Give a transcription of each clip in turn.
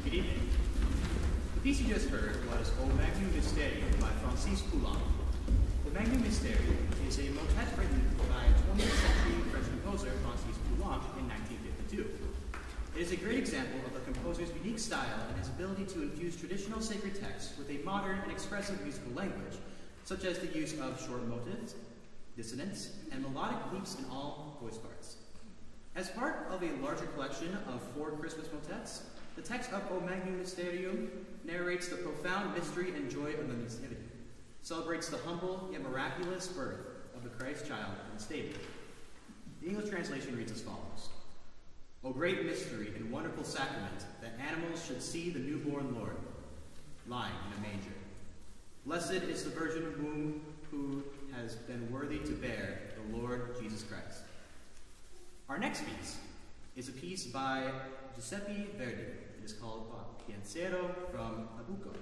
Good evening. The piece you just heard was O Magnum Mysterium by Francis Poulenc. The Magnum Mysterium is a motet written by 20th century French composer Francis Poulenc in 1952. It is a great example of the composer's unique style and his ability to infuse traditional sacred texts with a modern and expressive musical language, such as the use of short motives, dissonance, and melodic leaps in all voice parts. As part of a larger collection of 4 Christmas motets, the text of O Magnum Mysterium narrates the profound mystery and joy of the Nativity, celebrates the humble yet miraculous birth of the Christ child in the stable. The English translation reads as follows: O great mystery and wonderful sacrament, that animals should see the newborn Lord, lying in a manger. Blessed is the virgin womb who has been worthy to bear the Lord Jesus Christ. Our next piece is a piece by Giuseppe Verdi. It is called Va Pensiero from Nabucco.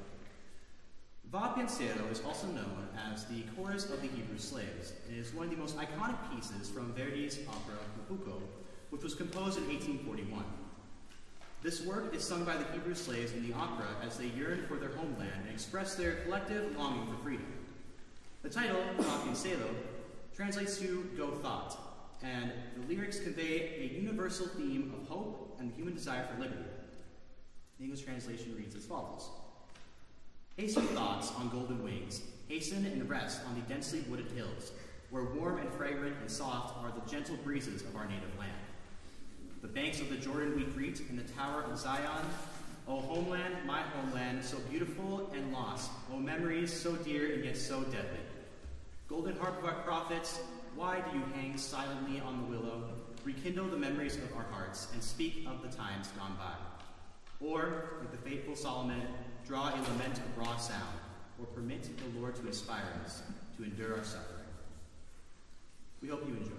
Va Pensiero is also known as the Chorus of the Hebrew Slaves. It is one of the most iconic pieces from Verdi's opera Nabucco, which was composed in 1841. This work is sung by the Hebrew slaves in the opera as they yearn for their homeland and express their collective longing for freedom. The title, Va Pensiero, translates to Go Thought, and the lyrics convey a universal theme of hope and the human desire for liberty. The English translation reads as follows: Hasten thoughts on golden wings, hasten and rest on the densely wooded hills, where warm and fragrant and soft are the gentle breezes of our native land. The banks of the Jordan we greet in the tower of Zion. O homeland, my homeland, so beautiful and lost. O memories so dear and yet so deadly. Golden harp of our prophets, why do you hang silently on the willow? Rekindle the memories of our hearts and speak of the times gone by. Or, like the faithful Solomon, draw a lament of raw sound, or permit the Lord to inspire us to endure our suffering. We hope you enjoy.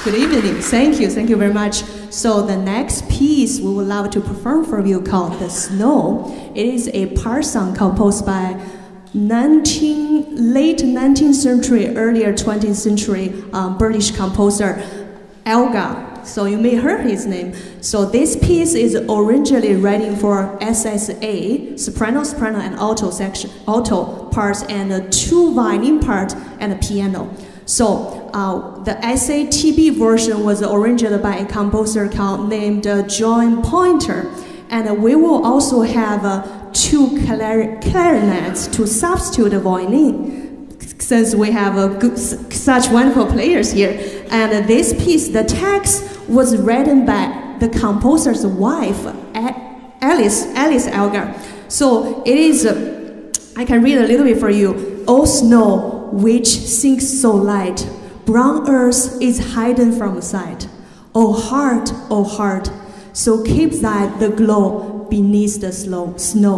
Good evening. Thank you very much. So the next piece we would love to perform for you called "The Snow." It is a part song composed by late 19th century, earlier 20th century British composer Elgar. So you may heard his name. So this piece is originally written for SSA, soprano, and alto parts, and 2 violin parts and a piano. So the SATB version was arranged by a composer named John Pointer, and we will also have 2 clarinets to substitute the violin, since we have such wonderful players here. And this piece, the text was written by the composer's wife, Alice Elgar. So it is, I can read a little bit for you. "O snow, which sinks so light, brown earth is hidden from sight. O heart, so keep thy the glow beneath the snow.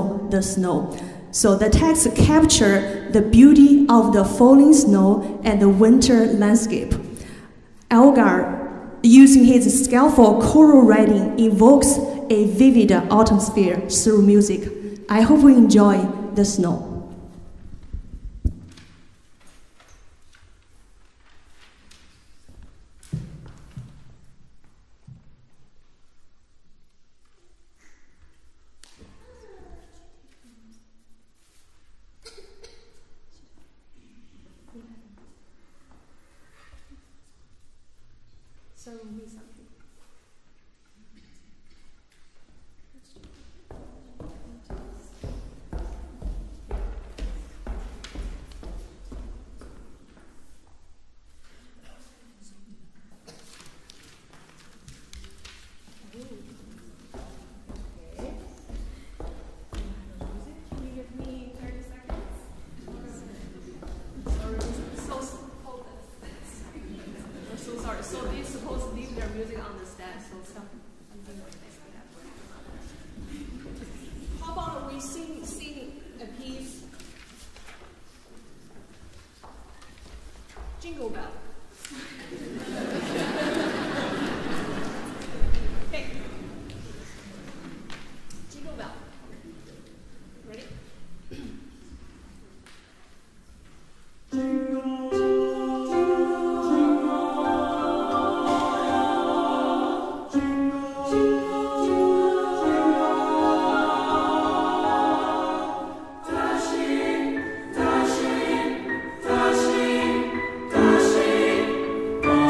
So the text captures the beauty of the falling snow and the winter landscape. Elgar, using his skillful choral writing, evokes a vivid atmosphere through music. I hope you enjoy "The Snow." So we need something. So they're supposed to leave their music on the stand, so something like this. How about we sing a piece? Jingle Bell. Okay. Jingle Bell. Ready? Oh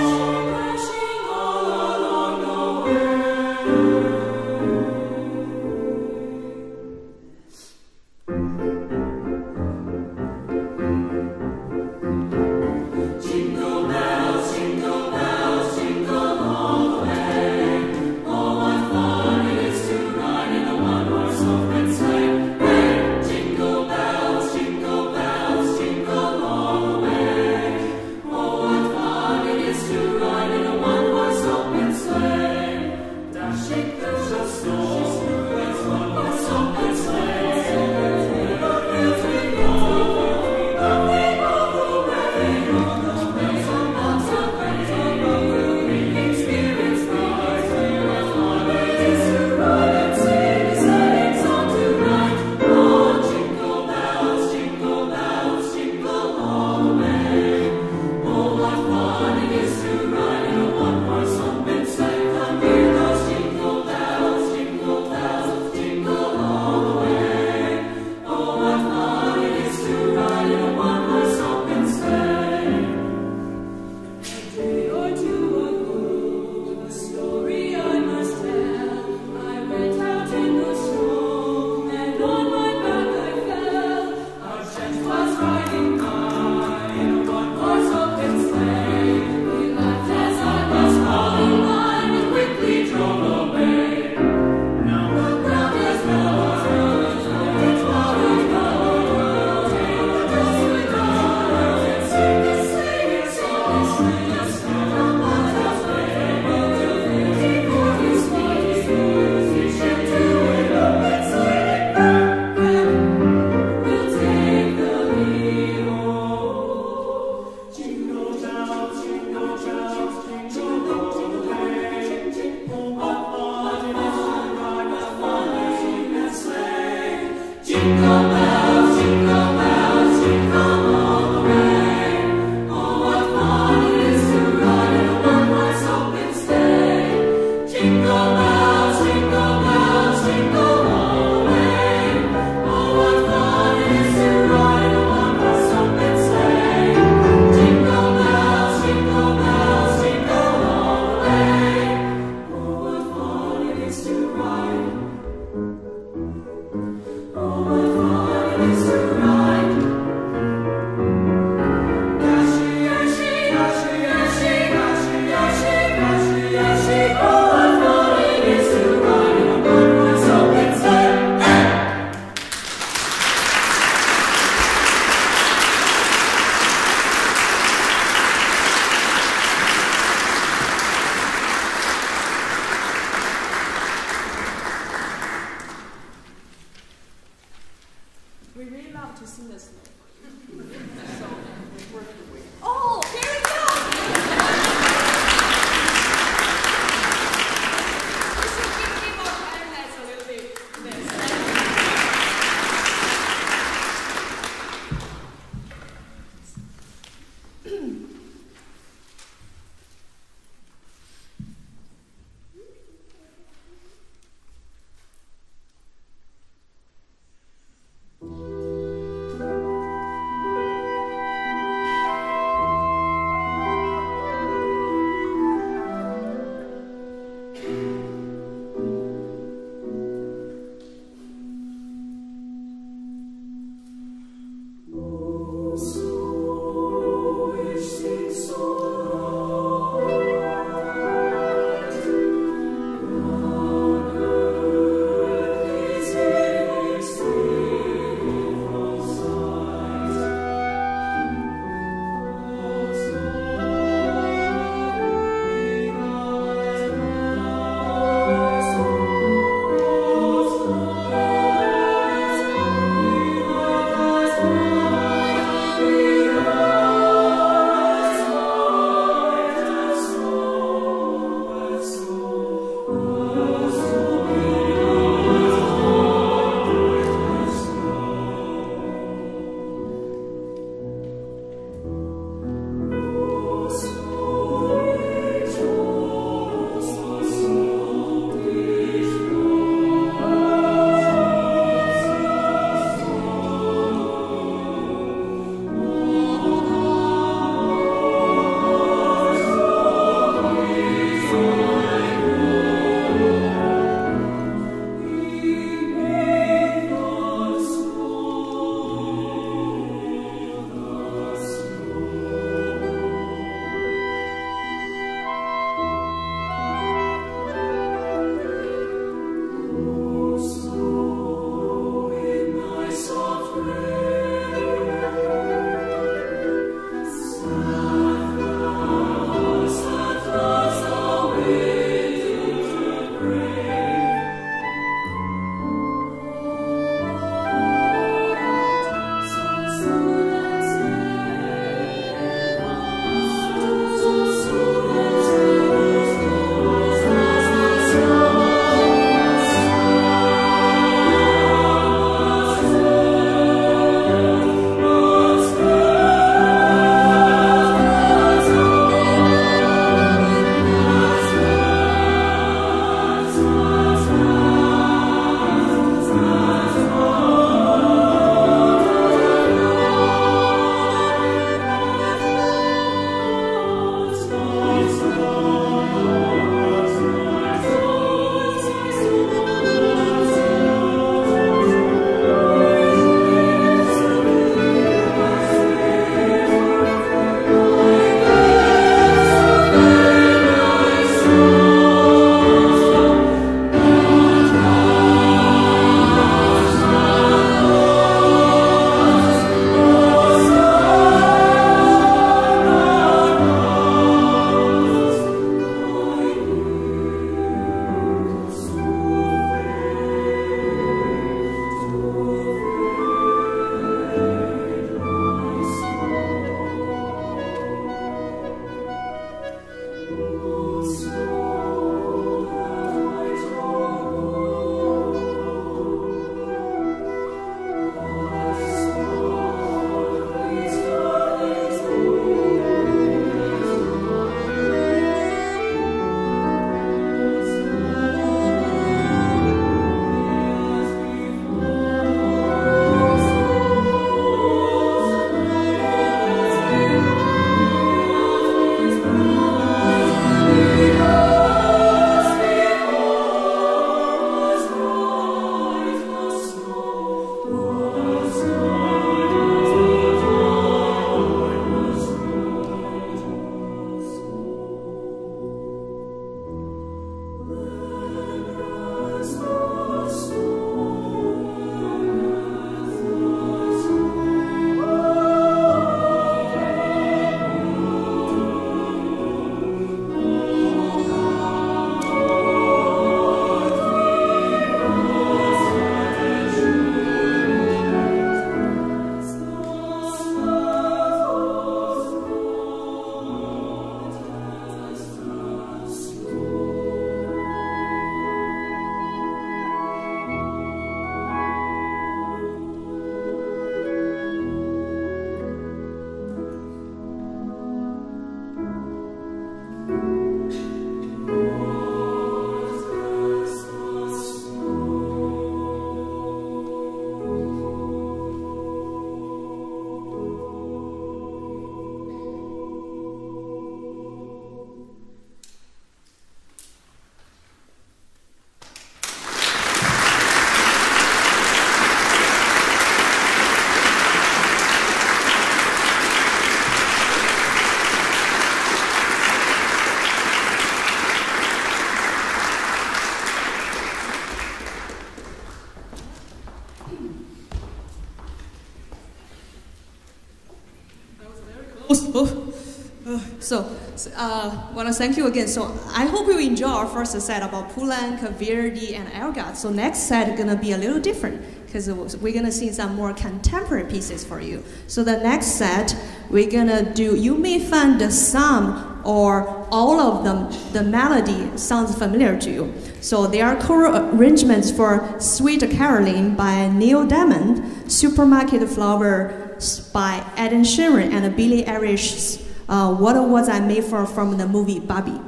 Want to thank you again. So I hope you enjoy our first set about Poulenc, Verdi, and Elgar. So next set is gonna be a little different because we're gonna sing some more contemporary pieces for you. So the next set we're gonna do. You may find some or all of them. The melody sounds familiar to you. So there are choral arrangements for Sweet Caroline by Neil Diamond, Supermarket Flower by Ed Sheeran, and Billie Eilish's What Was I Made For from the movie Barbie.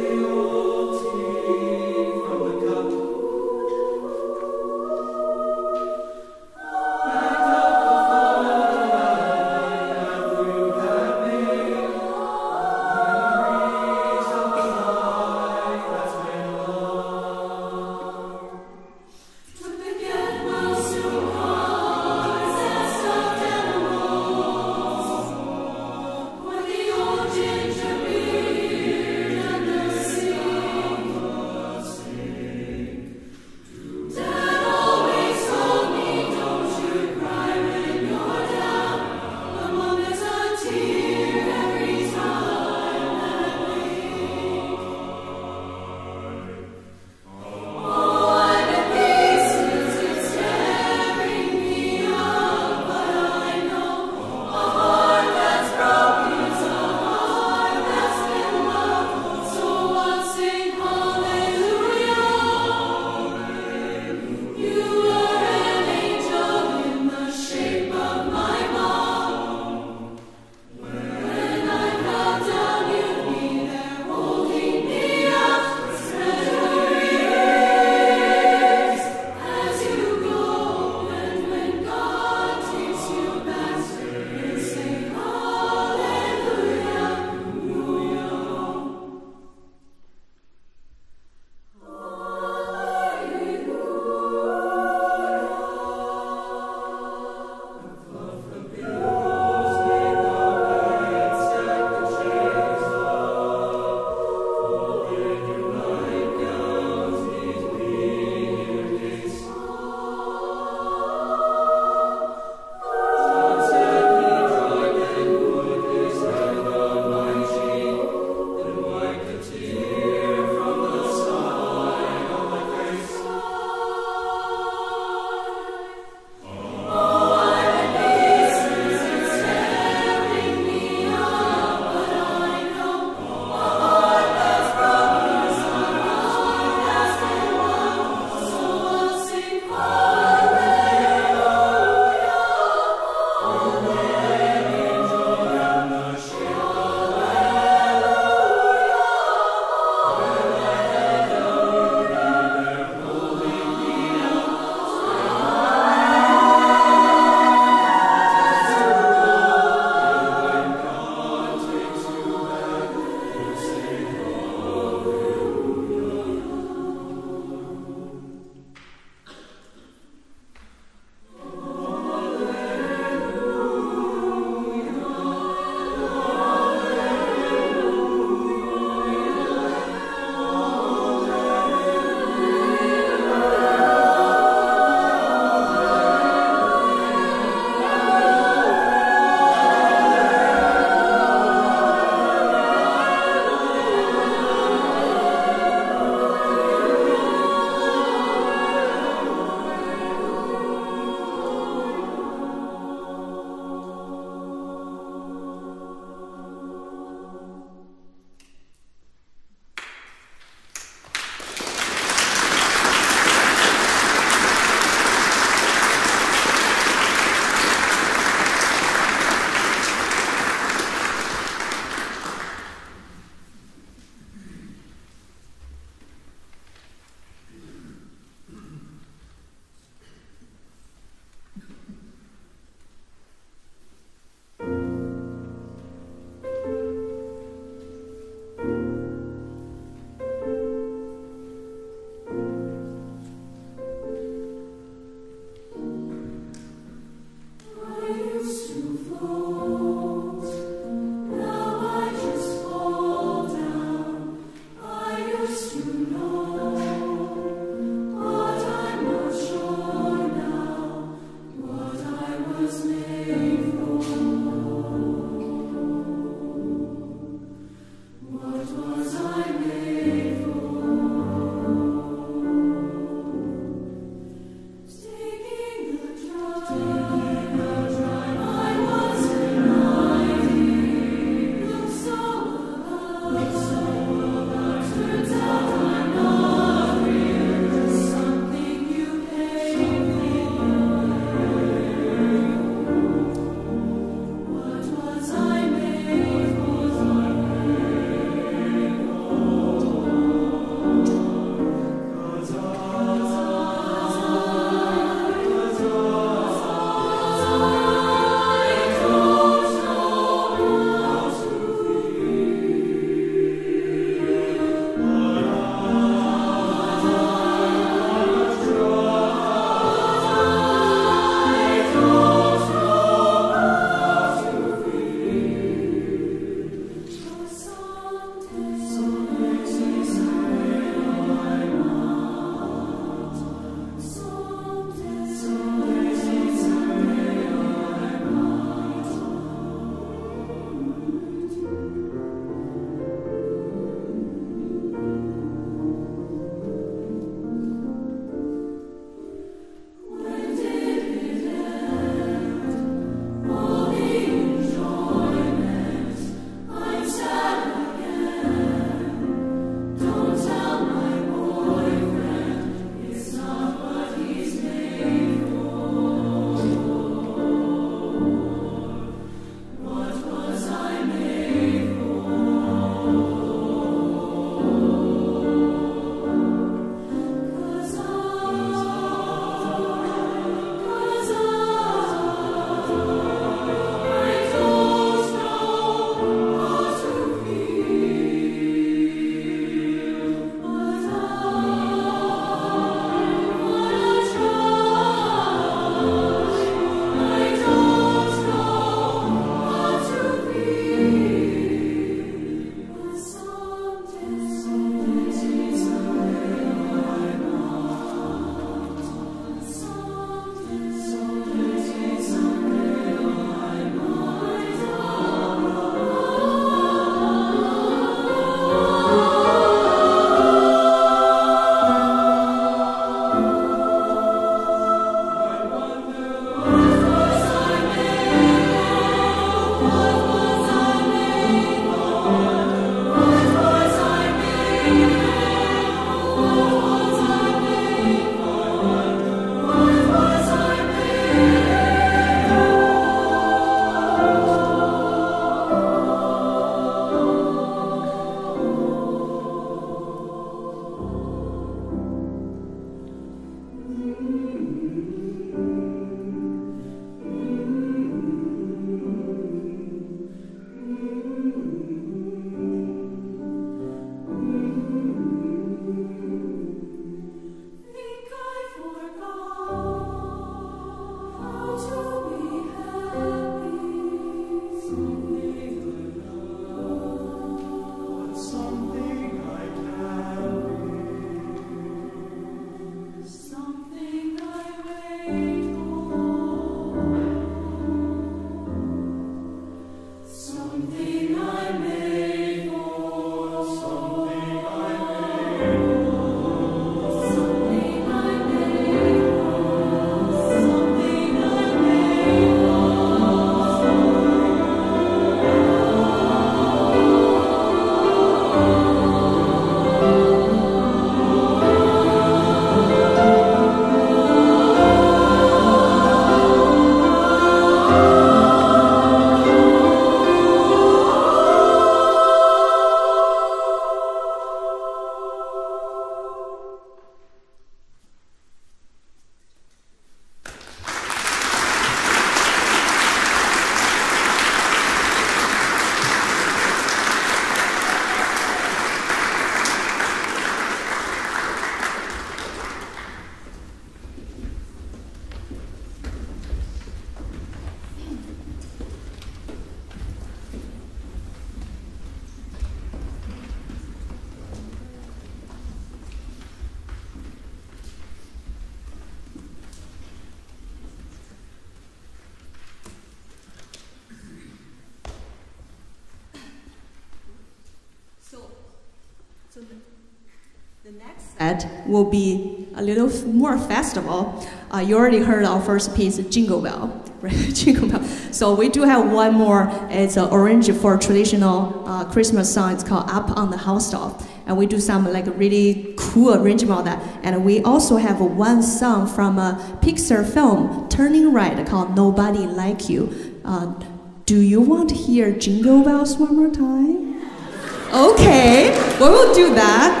The next set will be a little more festival. You already heard our first piece, Jingle Bell, right? Jingle Bell. So we do have one more. It's an arranged for traditional Christmas song. It's called Up on the Housetop. And we do some like really cool arrangement of that. And we also have one song from a Pixar film, Turning Right, called Nobody Like You. Do you want to hear Jingle Bells one more time? Okay, we will do that.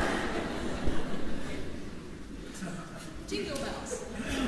Jingle bells.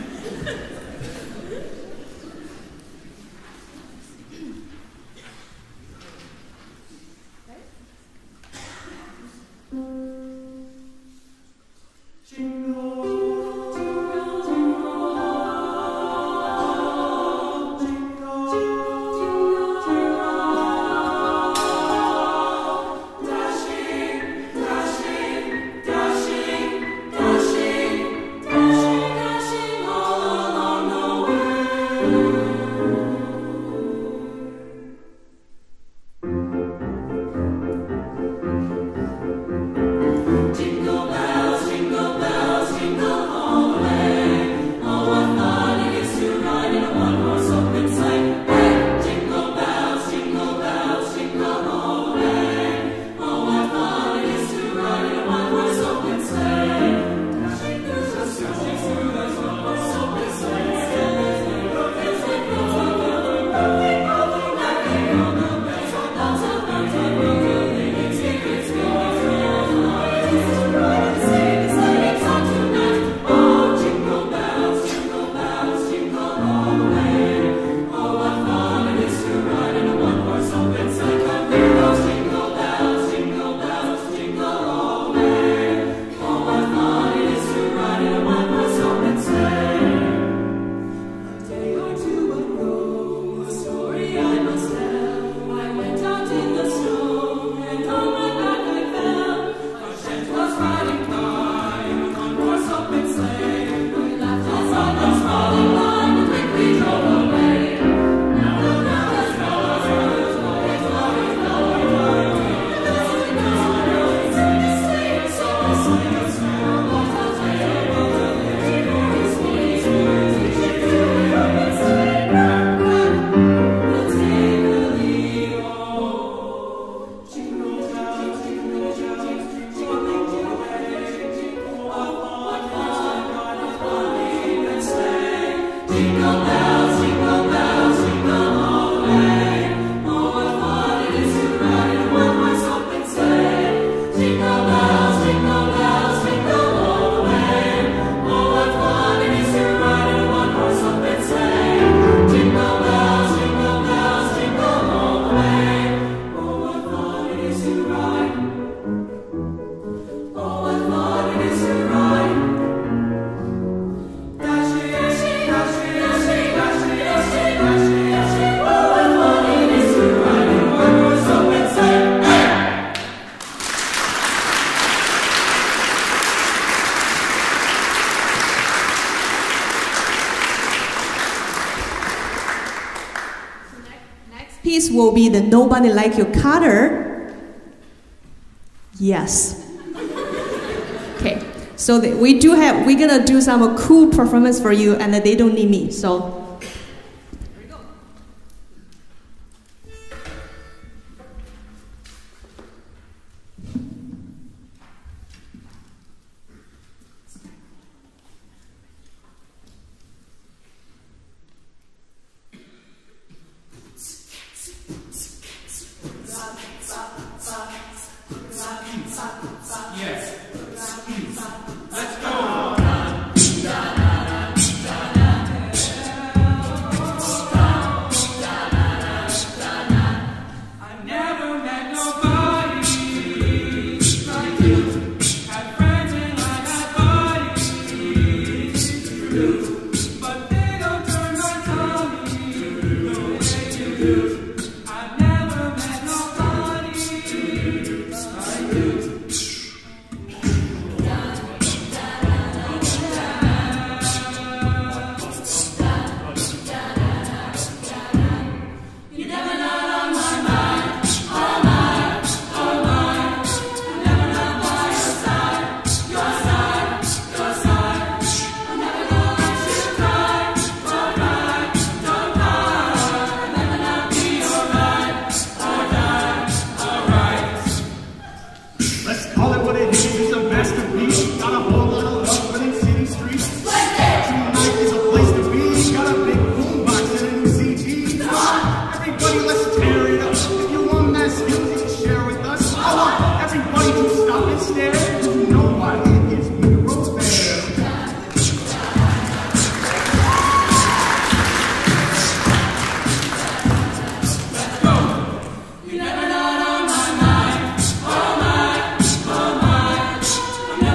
Piece will be the Nobody Like You cutter. Yes. Okay. So we're gonna do some cool performance for you, and they don't need me. So. Yes. Let's go. is it's a masterpiece. Got a whole lot of love for them city streets. Tonight is a place to be. Got a big boombox and a new CG. Everybody, let's tear it up. If you want mass music, share with us. I want everybody to stop and stare. You know why it is Negro's Fair. You never know on my mind, oh my, oh my.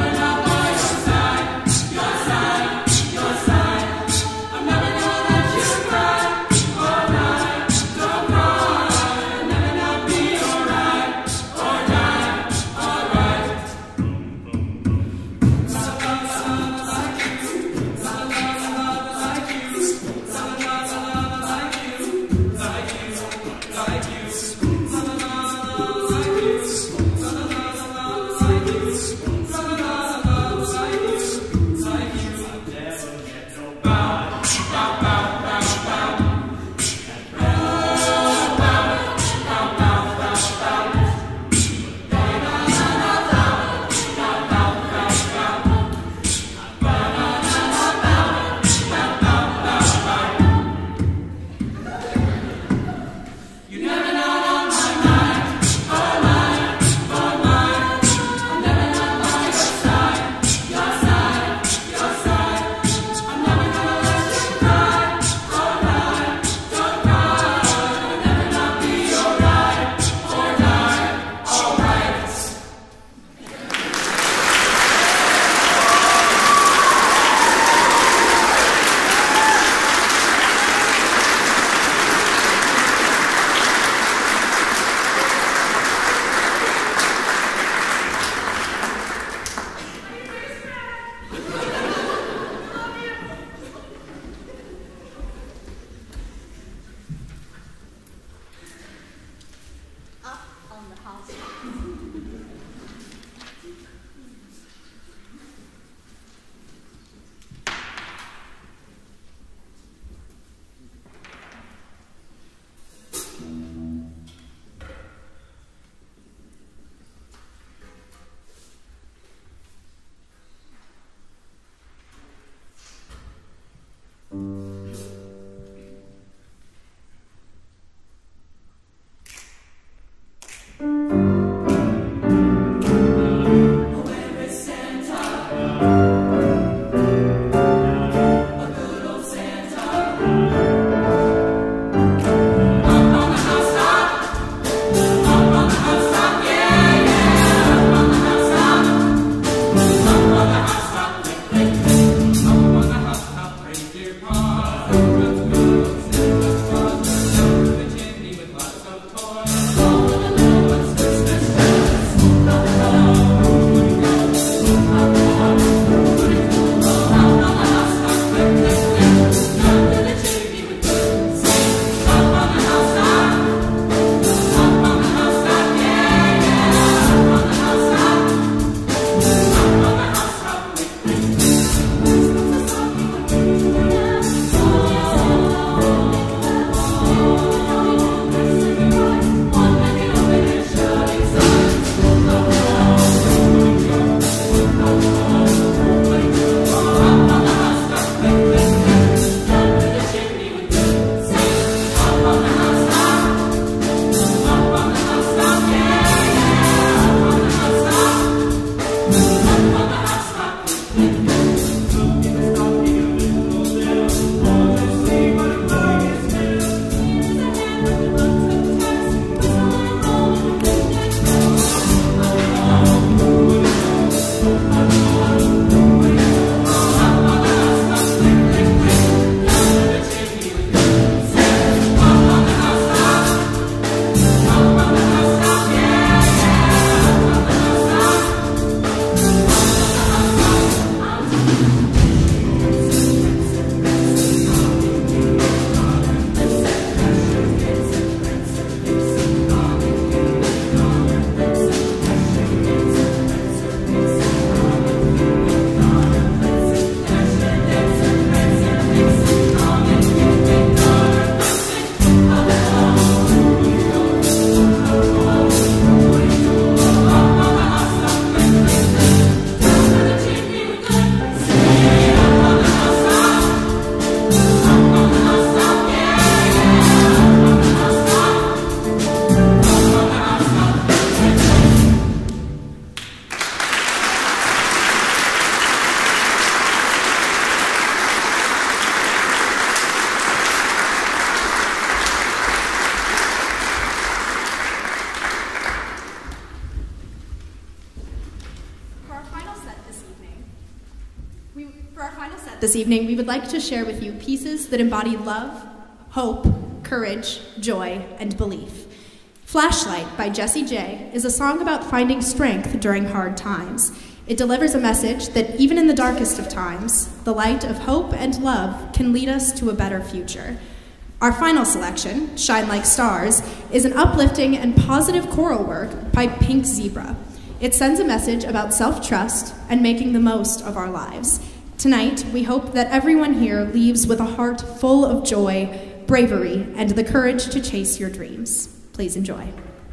For our final set this evening, we would like to share with you pieces that embody love, hope, courage, joy, and belief. Flashlight by Jessie J is a song about finding strength during hard times. It delivers a message that even in the darkest of times, the light of hope and love can lead us to a better future. Our final selection, Shine Like Stars, is an uplifting and positive choral work by Pink Zebra. It sends a message about self-trust and making the most of our lives. Tonight, we hope that everyone here leaves with a heart full of joy, bravery, and the courage to chase your dreams. Please enjoy.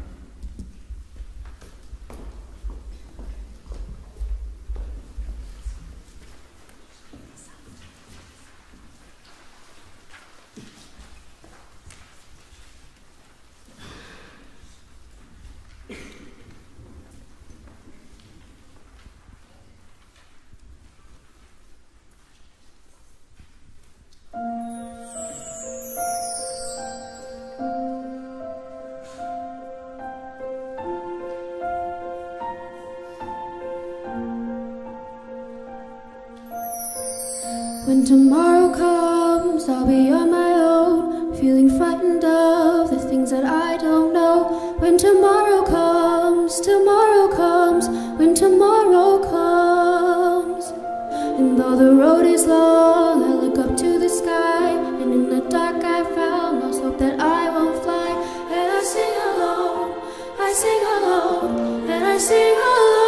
When tomorrow comes, I'll be on my own, feeling frightened of the things that I don't know. When tomorrow comes, when tomorrow comes. And though the road is long, I look up to the sky, and in the dark I found lost hope that I won't fly. And I sing alone, I sing alone, and I sing alone.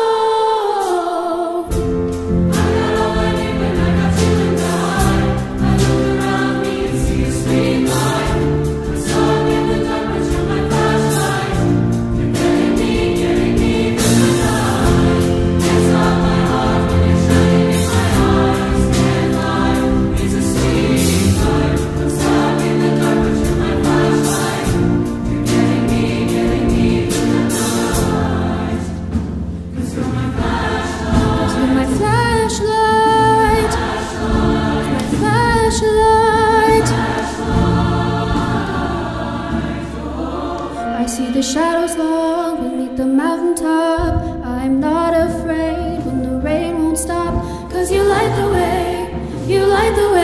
The shadows long beneath the mountaintop. I'm not afraid when the rain won't stop. 'Cause you light the way, you light the way.